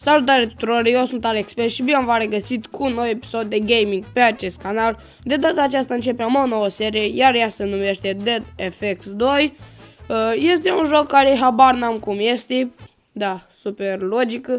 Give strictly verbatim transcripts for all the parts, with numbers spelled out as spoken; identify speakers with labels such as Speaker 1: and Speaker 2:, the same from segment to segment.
Speaker 1: Salutare tuturor, eu sunt AlexPet și bine v-am regăsit cu un nou episod de gaming pe acest canal. De data aceasta începem o nouă serie, iar ea se numește Dead F X doi. Este un joc care habar n-am cum este, da, super logică.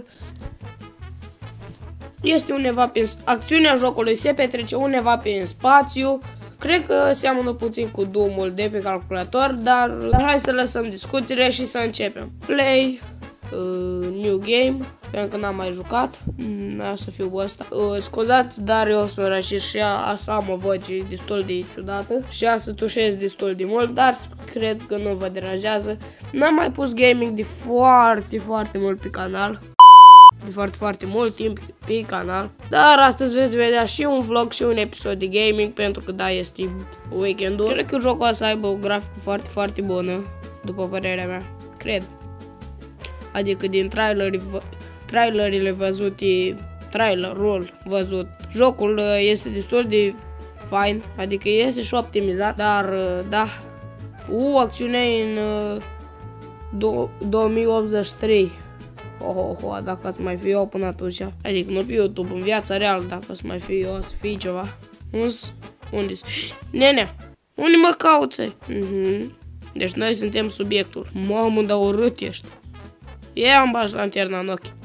Speaker 1: Este undeva pe... Acțiunea jocului se petrece undeva pe spațiu. Cred că seamănă puțin cu Doom-ul de pe calculator, dar hai să lăsăm discuțiile și să începem. Play, uh, new game, pentru că n-am mai jucat, n-a să fiu ăsta. Uh, scuzați, dar eu sunt răcit și asta am o voce destul de ciudată și a să tușez destul de mult, dar cred că nu vă deranjează. N-am mai pus gaming de foarte, foarte mult pe canal. De foarte, foarte mult timp pe canal. Dar astăzi veți vedea și un vlog și un episod de gaming, pentru că da, este weekendul. Cred că jocul ăsta aibă o grafică foarte, foarte bună, după părerea mea. Cred. Adică din trailerii, trailerile văzute, trailerul văzut, jocul este destul de fain, adică este și optimizat, dar da. U, acțiunea în uh, două mii optzeci și trei. Oh, oh, oh, dacă ați mai fi eu până atunci, adică nu pe YouTube, în viața reală, dacă ați mai fi eu, să fie ceva. Unde-s? Nenea, unde mă cauți? Uh-huh. Deci noi suntem subiectul. Mamă, dar urât ești. Ia îmi bagi lanterna în ochi.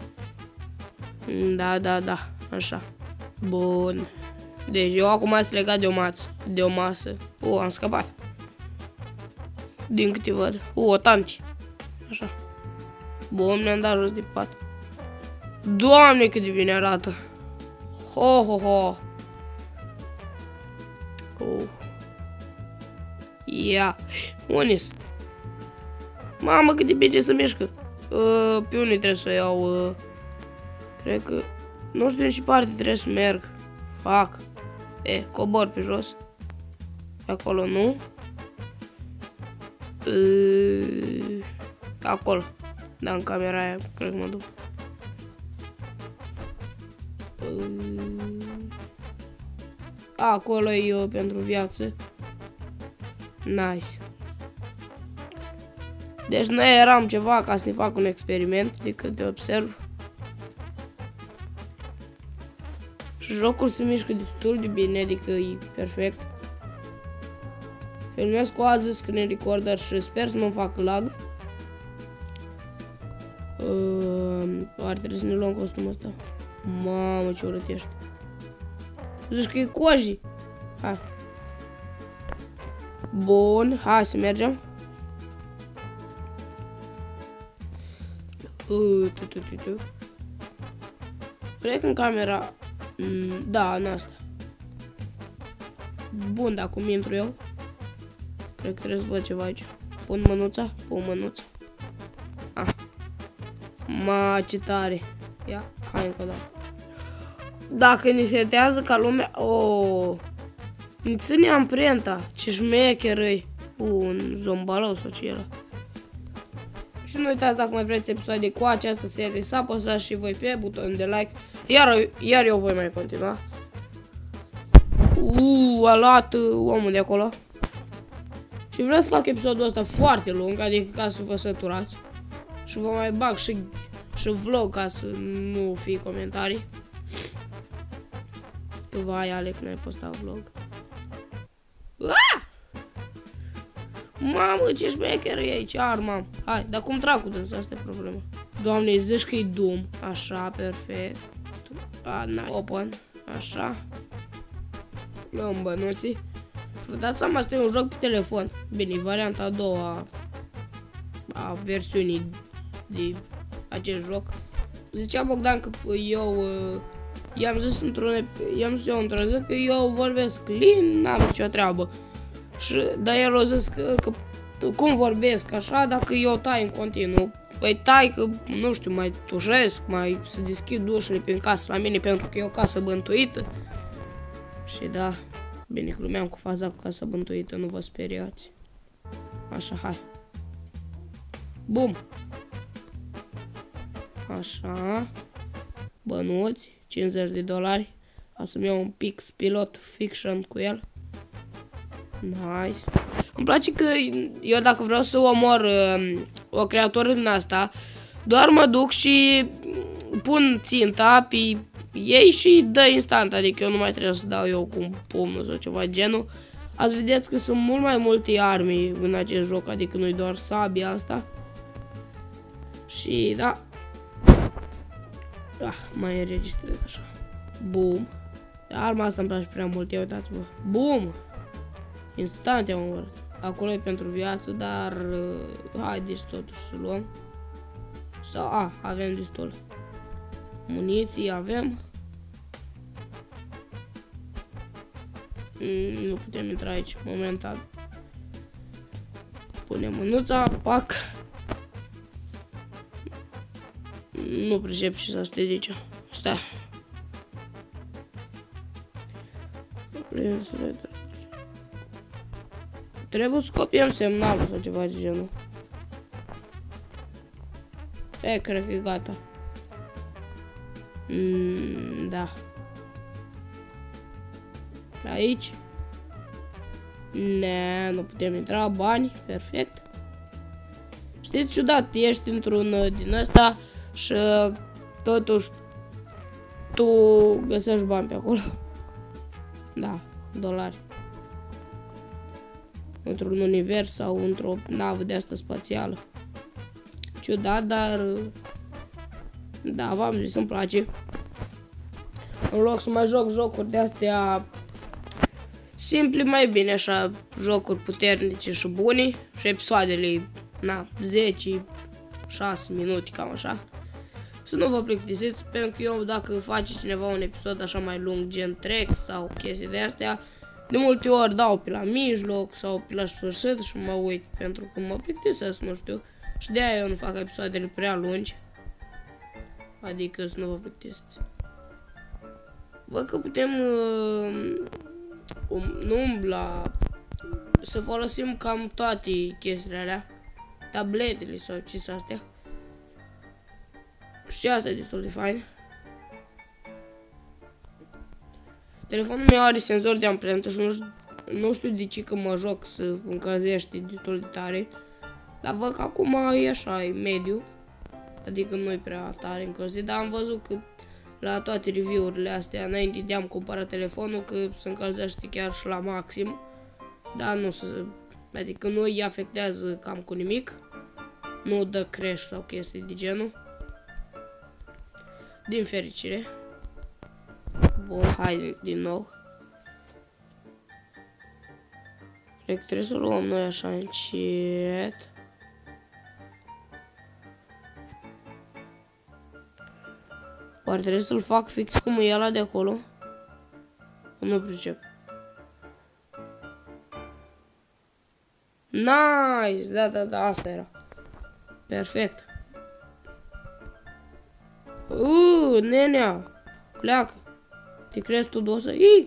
Speaker 1: Da, da, da, așa. Bun. Deci eu acum ați legat de o masă. De o masă. O, am scăpat. Din câte văd. O, tanti. Așa. Bun, ne-am dat jos de pat. Doamne, cât de bine arată. Ho, ho, ho. Oh. Ia. Unis. Mamă, cât de bine se mișcă. Uh, pe unde trebuie să o iau? Uh, cred că... Nu știu în ce parte trebuie să merg. Fac. E, cobor pe jos. Pe acolo, nu? Uh, acolo. Da, în camera aia, cred că mă duc. Uh, acolo e eu pentru viață. Nice. Deci noi eram ceva ca să ne fac un experiment, de câte observ. Și jocul se mișcă destul de bine, adică e perfect. Filmez cu azi screen recorder și sper să nu fac lag. Uh, ar trebui să ne luăm costumul ăsta. Mamă, ce urât ești. Zici că e coji. Hai. Bun, hai să mergem. Uh, tu, tu, tu, tu. Cred că în camera... Mm, da, în asta. Bun, dar cum intru eu? Cred că trebuie să văd ceva aici. Pun mânuța? Pun mânuța. Ah. Ma, ce tare. Ia, hai încă o dată. Dacă ne setează ca lumea... Oh. Ne ține amprenta. Ce șmecheră-i. Un zombalou sau ce era. Și nu uitați, dacă mai vreți episoade cu această serie, să apăsați și voi pe butonul de like. Iar, iar eu voi mai continua. Uuu, a luat omul de acolo. Și vreau să fac episodul ăsta foarte lung, adică ca să vă săturați. Și vă mai bag și, și vlog ca să nu fie comentarii. Că vai, Alex, n-ai postat vlog. Ah! Mamă, ce șmecher e aici, armam. Hai, dar cum trag cu dânsa, asta e problema. Doamne, zici că e Doom. Așa, perfect. A, nice. Open. Așa. Luăm bănuții. Vă dați seama, asta e un joc pe telefon. Bine, varianta a doua a versiunii de acest joc. Zicea Bogdan că eu i-am zis într-un i-am zis eu într-o zi că eu vorbesc clean, n-am nicio treabă. Și, dar el a zis că, că cum vorbesc așa dacă eu tai în continuu. Păi tai că, nu știu, mai tușesc, mai să deschid ușile prin casă la mine pentru că e o casă bântuită. Și da, bine, glumeam cu faza cu casa bântuită, nu vă speriați. Așa, hai. Bum. Așa. Bănuți, cincizeci de dolari. O să-mi iau un Pix Pilot Fiction cu el. Nice. Îmi place că eu dacă vreau să omor uh, o creatură din asta, doar mă duc și pun ținta pe ei și dă instant, adică eu nu mai trebuie să dau eu cu un pumnul sau ceva de genul. Ați vedeți că sunt mult mai multe arme în acest joc, adică nu-i doar sabia asta. Și da. Ah, mai înregistrez așa. Bum. Arma asta îmi place prea mult, ia uitați-vă. Bum! Instant i-am omorât. Acolo e pentru viață, dar uh, haideți totuși să luăm. Sau, a, avem destul. Muniții avem. Mm, nu putem intra aici, momentan. Punem mânuța, pac. Nu pricep și să știi de aici. Stai. Trebuie să copiem semnalul sau ceva de genul. E, cred că e gata. Mm, da. Aici. Ne, nu putem intra. Bani, perfect. Știți, ciudat, ești într-un din ăsta și totuși tu găsești bani pe acolo. Da, dolari. Într-un univers sau într-o navă de asta spațială. Ciudat, dar da, v-am zis, îmi place. În loc să mai joc jocuri de astea simple, mai bine așa, jocuri puternice și bune. Și episoadele, na, zece șase minute, cam așa. Să nu vă plictisiți, pentru că eu, dacă face cineva un episod așa mai lung, gen trek sau chestii de astea, de multe ori dau pe la mijloc sau pe la sfârșit și mă uit, pentru că mă plictisesc, nu știu. Și de aia eu nu fac episoadele prea lungi. Adică să nu vă plictisiți. Văd că putem uh, um, nu umbla, să folosim cam toate chestiile alea. Tabletele sau ce sunt astea. Și asta e destul de fain. Telefonul meu are senzor de amprentă și nu știu, nu știu de ce că mă joc să încălzește destul de tare. Dar văd că acum e așa, e mediu. Adică nu e prea tare încălzit, dar am văzut că la toate review-urile astea, înainte de am cumpărat telefonul, că se încălzește chiar și la maxim. Dar nu se, adică nu îi afectează cam cu nimic. Nu dă crash sau chestii de genul. Din fericire. Bun, hai din nou. Cred că trebuie să luăm noi așa încet. Oare trebuie să-l fac fix cum e ăla de acolo? Nu pricep. Nice! Da, da, da, asta era. Perfect. Uuu, nenea! Pleacă! Te crezi tu două să... Ii!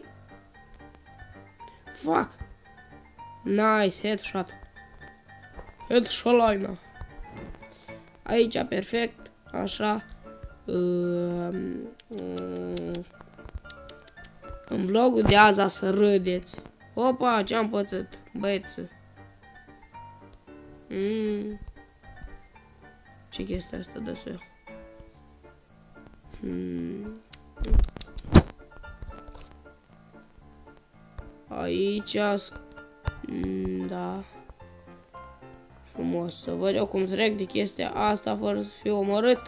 Speaker 1: Fuck! Nice, headshot. Headshot-line. Aici, perfect. Așa. Uh, uh, în vlogul de azi să râdeți. Opa, ce-am pățit, băieți. Mm. Ce chestia asta de să hmm. Aici, mm, da. Frumos, să văd eu cum trec de chestia asta fără să fiu omorât.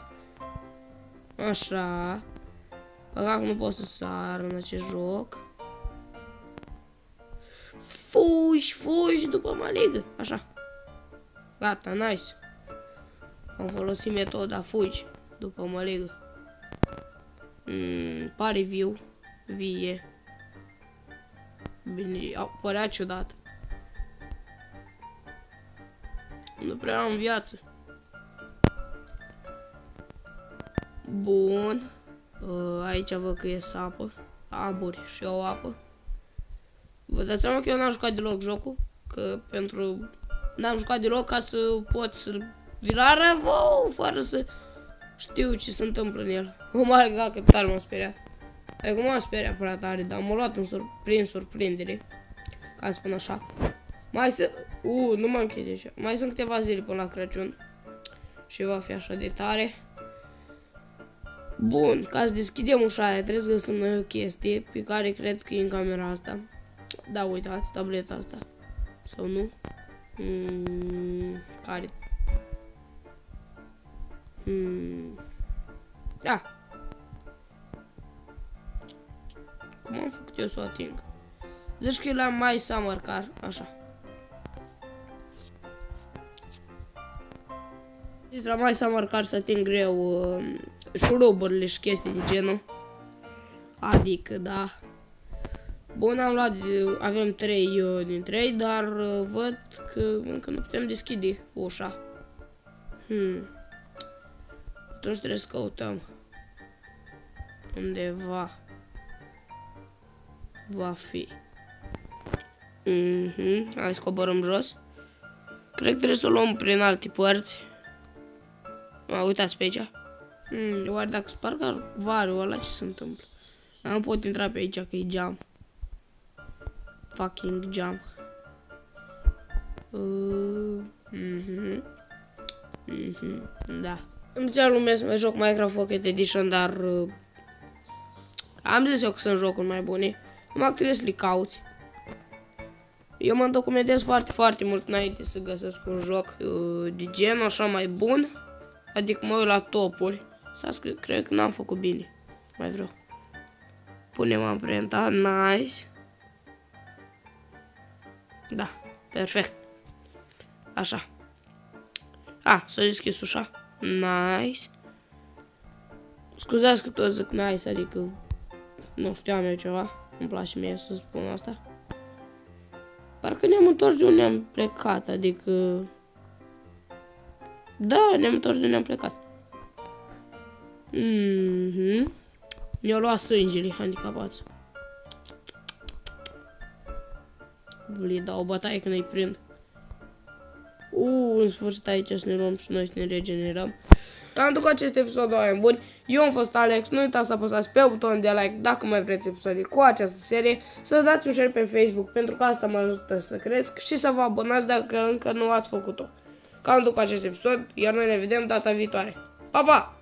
Speaker 1: Așa. Păcat că nu pot să sar în acest joc. Fugi, fugi după maligă. Așa. Gata, nice. Am folosit metoda fugi după maligă. Mm, pare viu. Vie. Bine, părea ciudat. Nu prea am viață. Bun. Aici văd că e apă. Aburi și o apă. Vă dați seama că eu n-am jucat deloc jocul. Că pentru... N-am jucat deloc ca să pot să-l virară vouă, fără să știu ce se întâmplă în el. Oh my god, cât tare m-am speriat. Adică m-am speriat prea tare, dar m-a luat în sur prin surprindere. Ca să spun așa. Mai să... Uuu, nu m-am închid deja. Mai sunt câteva zile până la Crăciun. Și va fi așa de tare. Bun, ca să deschidem ușa aia, trebuie să găsim noi o chestie pe care cred că e în camera asta. Da, uitați, tableta asta. Sau nu? Mm, care? Mm. Da. Cum am făcut eu să o ating? Zici că e la My Summer Car, așa. Zici la My Summer Car să ating greu uh, șuruburile și chestii de genul. Adică, da. Bun, am luat, avem trei uh, din trei, dar uh, văd că încă nu putem deschide ușa. Hmm. Atunci trebuie să căutăm. Undeva va fi. Mhm. Hai să coborăm jos. Cred că trebuie să o luăm prin alte părți. A, uitați pe aici. Hmm, oare dacă sparg varul ăla, ce se întâmplă? Nu pot intra pe aici, că e geam. Fucking geam. Uh, mhm. Mhm. Da. Îmi zicea lumea să mai joc Minecraft Pocket Edition, dar uh, am zis eu că sunt jocuri mai bune. Numai că trebuie să le cauți. Eu mă documentez foarte, foarte mult înainte să găsesc un joc uh, de gen așa mai bun. Adică mă uit la topuri. Stați că cred că n-am făcut bine. Mai vreau. Punem amprenta. Nice. Da, perfect. Așa. A, s-a deschis ușa. Nice. Scuzați că tot zic nice, adică nu știam eu ceva. Îmi place mie să spun asta. Parcă ne-am întors de unde am plecat, adică... Da, ne-am întors de unde am plecat. Mhm. Ne-au luat sângele handicapați. Le dau o bătaie când îi prind. Uuu, în sfârșit aici să ne luăm și noi să ne regenerăm. Cam cu acest episod, oameni buni, eu am fost Alex, nu uitați să apăsați pe butonul de like dacă mai vreți episoade cu această serie, să dați un share pe Facebook pentru că asta mă ajută să cresc și să vă abonați dacă încă nu ați făcut-o. Cam cu acest episod, iar noi ne vedem data viitoare. Pa, pa!